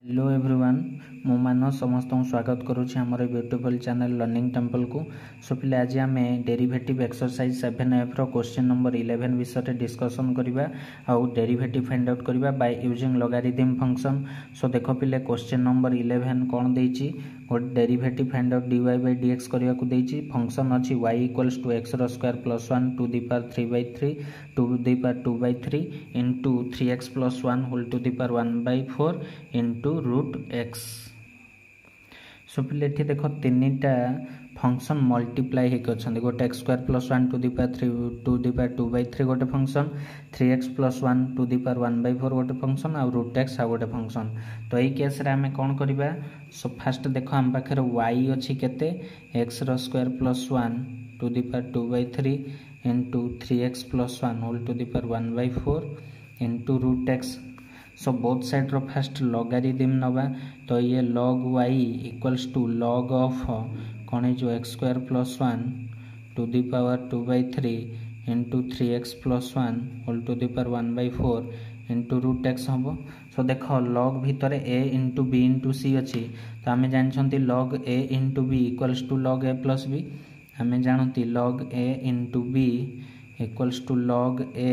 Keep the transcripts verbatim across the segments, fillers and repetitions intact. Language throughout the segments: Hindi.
हेलो एवरीवन मु मानस समस्त स्वागत करुच्ची आम ब्यूटीफुल चैनल लर्निंग टेम्पल को। सो पिले आज आम डेरिवेटिव एक्सरसाइज सेवेन एफ रो क्वेश्चन नंबर इलेवन विषय डिस्कसन करवा आउ डेरिवेटिव फाइंड आउट करवा by using logarithm function. So देख पिले क्वेश्चन नंबर इलेवन कौन देछि गोटे derivative find out dy by dx करने को देछि। फंक्शन अच्छी y equals to x square plus one to the power three by three to the power two by three into three x plus one whole to the power one by four into root x. So पिले देख तीन टा फंक्शन मल्टीप्लाई होकर अच्छा गोटे x square plus one to the power three to the power two by three गोटे function three x plus one to the power one by four गोटे फंक्शन आउ रूट एक्स आउ गोटे फंक्शन। तो यही केस रे आम कौन करवा। सो फास्ट देख आम पाखे वाई अच्छी केते x square plus one to the power two by three into three x plus one whole to the power one by four into root x. So both side रो फास्ट लॉगरिथम नवा। तो ये log y equals to log of कौन जो x square plus one to the power two by three into three x plus one whole to the power one by four into root x हम। सो देख log भितर a into b into c अच्छी। तो आम जानते log a into b equals to log a plus b. आम जानती log a into b equals to log a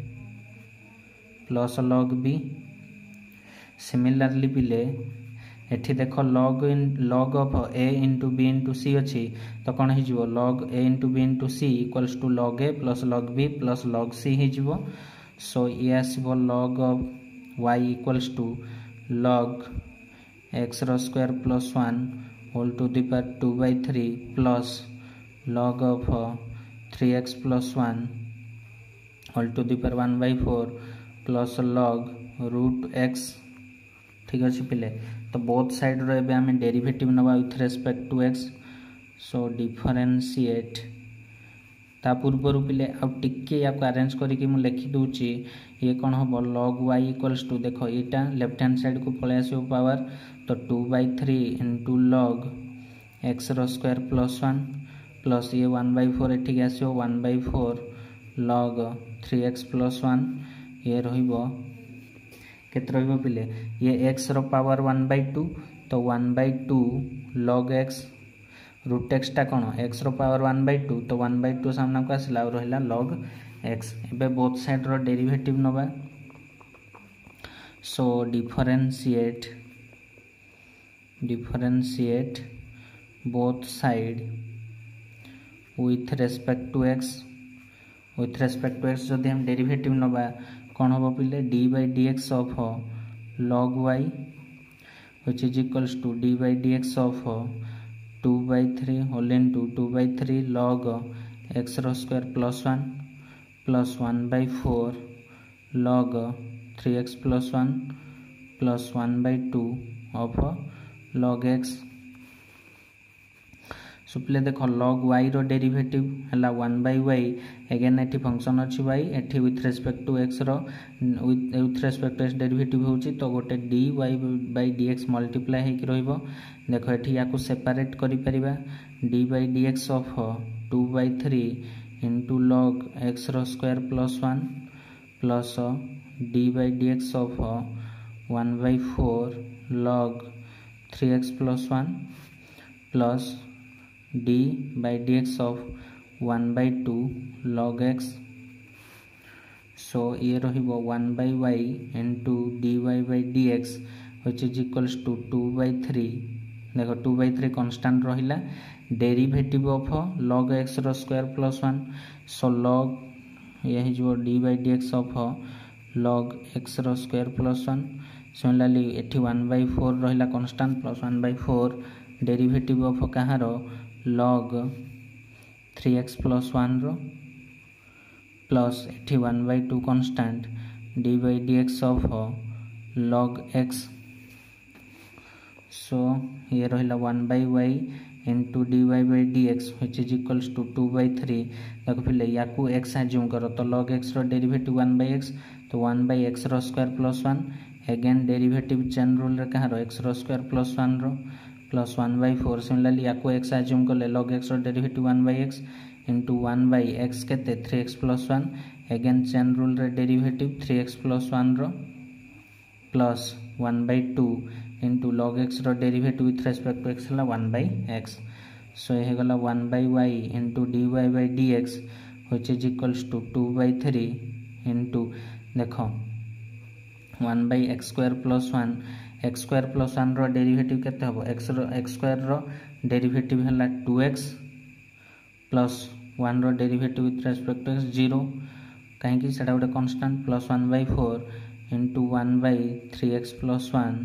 plus log b। Similarly पिले एठी देख log इन log of a into b into c अच्छी। तो कौन हो log a into b into c equals to log a plus log b plus log c हो। सो ये आसो log of y equals to log x square plus one whole to the power two by three plus log of three x plus one whole to the power one by four plus log root x. ठीक अच्छे पिले। तो बोथ साइड रो एबे आमे डेरिवेटिव नवा with respect to x. So differentiate ता पूर्वर पिले आ टिके या अरेंज करके मु लिखि दूची। ये कौन हम log y इक्वल्स टू देख यहाँ लेफ्ट हैंड साइड को पलि आसो पावर। तो two by three into log x square plus one plus ये वन बै फोर एठिक आसो one by four log three x plus one ये रहिबो केत रहिबो पिले ये x रो पावर वन बै टू। तो one by two log x root x टा कौन x रो पावर वन बै टू। तो वन बै टू सामना को आसला और रहिला log x। एबे बोथ साइड रो डेरिवेटिव नबा। So differentiate differentiate both side with respect to x। With respect to x जदि हम डेरिवेटिव नबा कौन हम पिले d by d x of log y which is equals to d by dx of two by three whole into two by three log x square plus one plus one by four log three x plus one plus one by two of log x। So पिले देख log y रो डेरिवेटिव है वन by y। एगेन एटी फंक्शन अच्छी y एटी विथ रेस्पेक्ट टू x रो with respect to x derivative होची। तो गोटे dy by dx मल्टीप्लाई होकर रहिबो। देख एटी याकू सेपरेट करि परिबा dy by dx of two by three into log x square plus one plus dy by dx of one by four log three x plus one plus d by dx of one by two log x। So ये रहिबो one by y into dy by dx which is equals to two by three. देखो टू by थ्री कांस्टेंट रहिला डेरिवेटिव ऑफ log x रो square plus one. So log ये जो d by dx of log x रो स्क्वायर प्लस वन। सिमिलरली एठी वन by फोर रहिला constant plus one by four derivative of कहारो log three x plus one रो प्लस एठी one by two constant d by dx of log x। So ये रहिला one by y into dy by dx which is equals to two by three. देखो फिर याकू x एज्यूम करो। तो log x रो डेरिवेटिव वन by x। तो वन by x रो square plus one again derivative chain rule रे कहां रो x रो स्क्वायर प्लस वन रो plus one by four. Similarly याकू x एज्यूम कले log x रो derivative one by x into one by x केते three x plus one again chain rule रे derivative three x plus one रो plus one by two log x रो derivative with respect to x है वन बाई एक्स सो ये गला one by y into d y by d x which is equals to two by three into देख one by x square plus one x square plus one रो डेरिवेटिव केते हबो एक्स रो एक्स स्क्वायर रो डेरिवेटिव है टू एक्स प्लस वन रो derivative with respect to x zero कहीं से गोटे constant plus one by four into one by three x plus one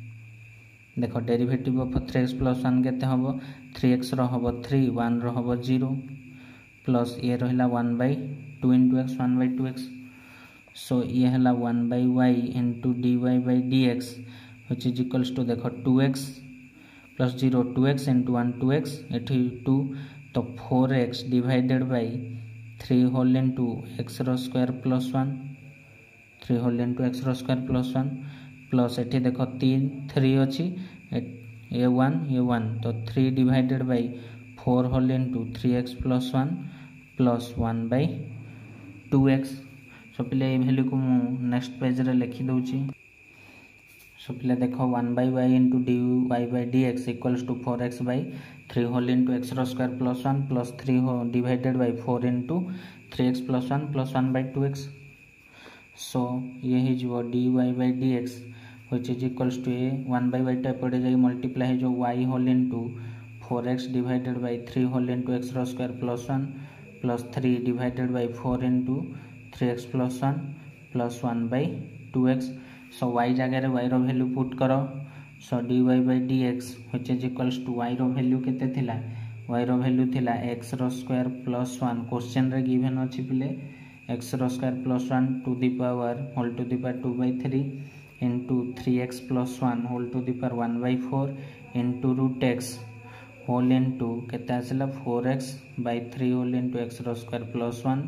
देख derivative of three x plus one केते हबो थ्री एक्स रो हबो थ्री वन रो हबो जीरो प्लस ये रहिला one by two into x one by two x so ये है one by y into d y by d x which is equals to देख two x plus zero two x into one two x एठी टू तो four x divided by three whole into x रो square plus one three whole into x रो स्क्वायर प्लस वन प्लस एठी देख तीन थ्री अच्छी ए वन ए वन तो three divided by four whole into three x plus one plus one by two x so पिले वैल्यू को मु नेक्स्ट पेज रे लिखी दूची सो पिले देखो one by y into d y by d x equals to four x by three whole into x रो square plus one plus three हो divided by four into three x plus one plus one by two x so ये ही जो d y by d x which is equals to ए वन बाई वाई टाइप पड़े जाए मल्टीप्लाई जो y whole into four x divided by three whole into x रो square plus one plus three divided by four into three x plus one plus one by two x so y जगह वाई रो वैल्यू पुट कर so d y by d x which is equals to y रो वैल्यू केते थिला वाई रो वैल्यू थिला एक्स रो स्क्वायर प्लस वन क्वेश्चन रे गिवन अछि पिले एक्स रो square plus one to the power whole to the power two by three into three x plus one whole to the power one by four into root x whole into केते आसला four x by three whole into x रो square plus one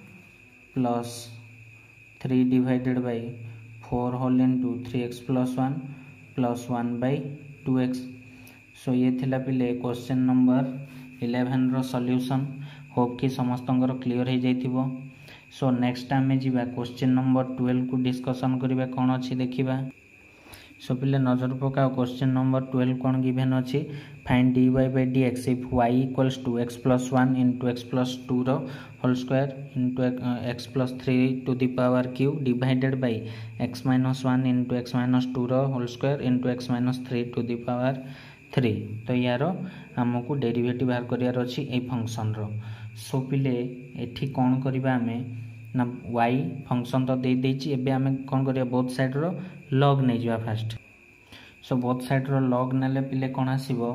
plus three divided by four whole into three x plus one plus one by two x so ये थिला पिले क्वेश्चन नंबर इलेवन रो सॉल्यूशन होप कि समस्त क्लियर हो जाइथिबो सो नेक्स्ट आमे जिबा क्वेश्चन नंबर ट्वेल्व को डिस्कशन करिबा कोन अछि देखिबा सो पिले नजर पकाओ क्वेश्चन नंबर ट्वेल्व कोन गिवन अछि find dy by dx if y equals to x plus one into x plus two रो whole square into x plus three to the power q divided by x minus one into x minus two रो whole square into x minus three to the power three तो यार हमको डेरिवेटिव बाहर करियार अछि ए फंक्शन रो सो पिले एठी कोन करबा हमें ना y फंक्शन तो दे देछि एबे हमें कोन करिया बोथ साइड रो log नै जिवा फर्स्ट सो बोथ साइड रो log नेले पिले कोन आसीबो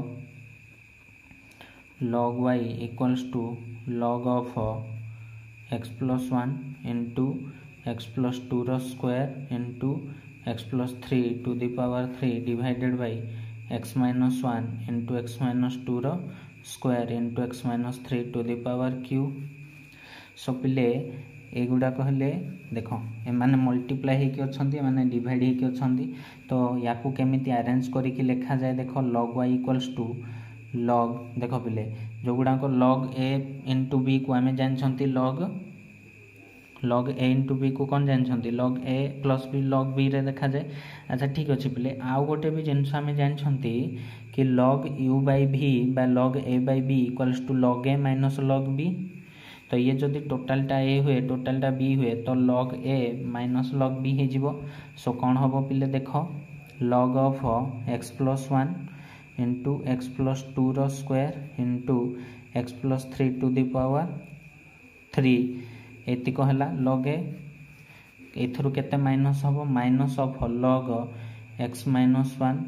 log y equals to log of x plus one into x plus two रो square into x plus three to the power three divided by x minus one into x minus two रो square into x minus three to the power q सो पिले एगुड़ा कहले देखो एमाने मल्टीप्लाई हेकि अछंती एमाने डिवाइड हेकि अछंती तो याकू केमिति अरेंज करिकि लिखा जाए देखो log y equals to log देखो पिले जो गुडा को log a into b को आमे जानछंती log log a into b को कोन जानछंती log a plus b log b रे देखा जाए अच्छा ठीक अछि पिले आउ गोटे भी जिंस आमे जानछंती कि log u by v बा log a by b equals to log a minus log b तो ये जदि टोटल टा a हुए टोटल टा b हुए तो log a minus log b हे जिवो सो कोन हबो पिले देखो log of x plus one into x plus two रो square into x plus three to the power three एति को हला log a एथरु केते माइनस हबो minus of log x minus one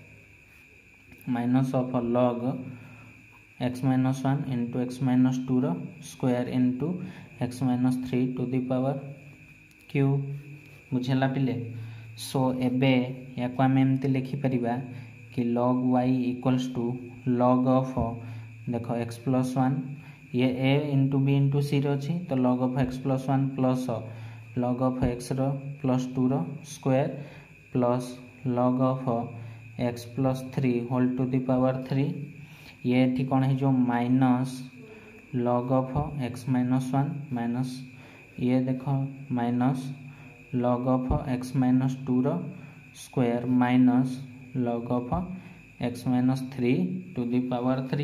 minus of log x minus one into x minus two रो square into x minus three to the power q बुझेला पिले सो एबे याको हम एमते लिखि परिबा कि log y equals to log of देखो x plus one ये a into b into c रो छी तो log of x plus one plus log of x row plus two रो square plus log of x plus three whole to the power three ये थी कौन है जो minus log of x minus one minus ये देखो minus log of x minus two रो square minus log of x minus three to the power three.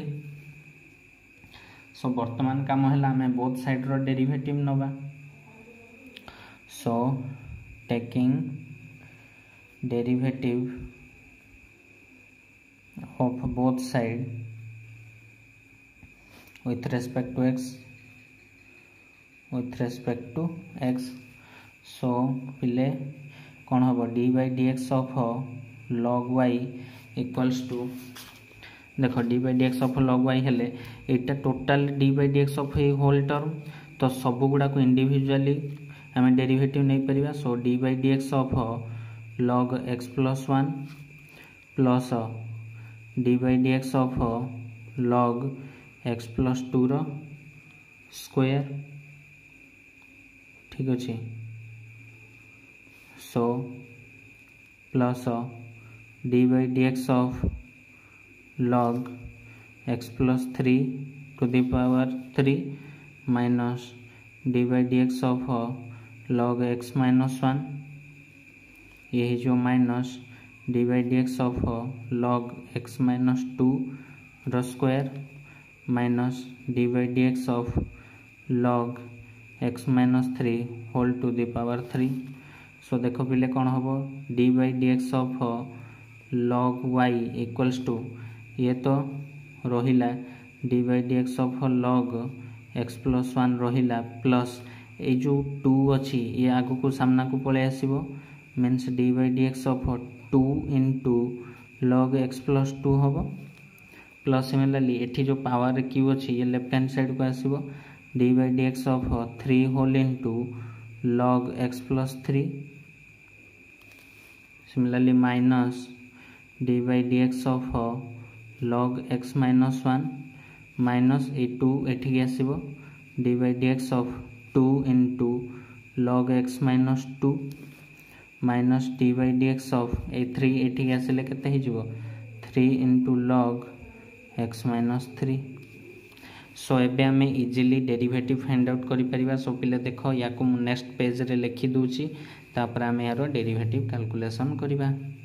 So वर्तमान काम है आम बोथ साइड रो डेरिवेटिव नवा। So taking derivative of both side with respect to x with respect to x। so पिले कौन हम d by d x of log y equals to देख d by d x of log y हेले एटा टोटाल d by d x of whole term तो सब गुड़ा को इंडिविजुअली आम डेरिवेटिव नहीं परिबा। So d by d x of log x plus one plus d by d x of log x plus two रो स्क्वायर। ठीक अच्छे। So plus d by d x of log x plus three to the power three minus d by d x of log x minus one यही जो minus d by d x of log x minus two रो square minus d by d x of log x minus three whole to the power three. So देखो पिले कौन हम d by d x of log y equals to ये तो रहिला d by d x of log x plus one रहिला प्लस ये जो टू अच्छी ये आगु को सामना को पलि आसो means d by d x of two into log x plus two हम प्लस सिमिलरली एठी जो पावर क्यू अच्छी ये लेफ्ट हैंड साइड को आसो d by d x of three whole into log x plus three similarly minus d by d x of log x minus one minus ए टू एठी आसो d by d x of two into log x minus two minus d by d x of ए थ्री एठी आसिले केते ही जीवो three into log x minus three. So एबे आमे इजीली डेरिवेटिव फाइंड आउट करि परिबा। सो पिले देखो या को नेक्स्ट पेज रे लिखि दूची तापर आमे यारो डेरिवेटिव कैलकुलेशन करिबा।